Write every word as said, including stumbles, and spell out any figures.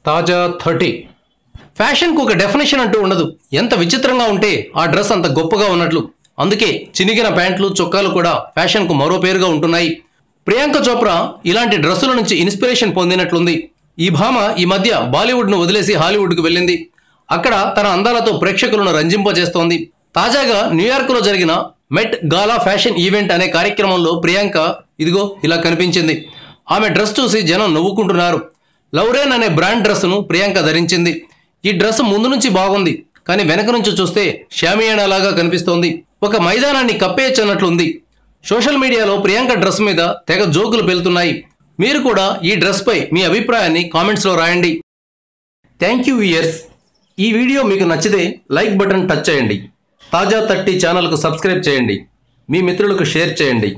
తాజా థర్టీ ఫ్యాషన్కు ఒక డెఫినేషన్ అంటూ ఉండదు. ఎంత విచిత్రంగా ఉంటే ఆ డ్రెస్ అంత గొప్పగా ఉన్నట్లు. అందుకే చినిగిన ప్యాంట్లు చొక్కాలు కూడా ఫ్యాషన్కు మరో పేరుగా ఉంటున్నాయి. ప్రియాంక చోప్రా ఇలాంటి డ్రెస్సుల నుంచి ఇన్స్పిరేషన్ పొందినట్లుంది. ఈ భామ ఈ మధ్య బాలీవుడ్ను వదిలేసి హాలీవుడ్కు వెళ్ళింది. అక్కడ తన అందాలతో ప్రేక్షకులను రంజింపజేస్తోంది. తాజాగా న్యూయార్క్లో జరిగిన మెట్ గాలా ఫ్యాషన్ ఈవెంట్ అనే కార్యక్రమంలో ప్రియాంక ఇదిగో ఇలా కనిపించింది. ఆమె డ్రెస్ చూసి జనం నవ్వుకుంటున్నారు. లౌరెన్ అనే బ్రాండ్ డ్రెస్సును ప్రియాంక ధరించింది. ఈ డ్రెస్ ముందు నుంచి బాగుంది, కానీ వెనక నుంచి చూస్తే షామియానాలాగా కనిపిస్తోంది. ఒక మైదానాన్ని కప్పేయచ్చన్నట్లుంది. సోషల్ మీడియాలో ప్రియాంక డ్రెస్ మీద తెగ జోకులు పెళ్తున్నాయి. మీరు కూడా ఈ డ్రెస్ పై మీ అభిప్రాయాన్ని కామెంట్స్లో రాయండి. Thank you viewers. ఈ వీడియో మీకు నచ్చితే లైక్ బటన్ టచ్ చేయండి. తాజా థర్టీ ఛానల్కు సబ్స్క్రైబ్ చేయండి. మీ మిత్రులకు షేర్ చేయండి.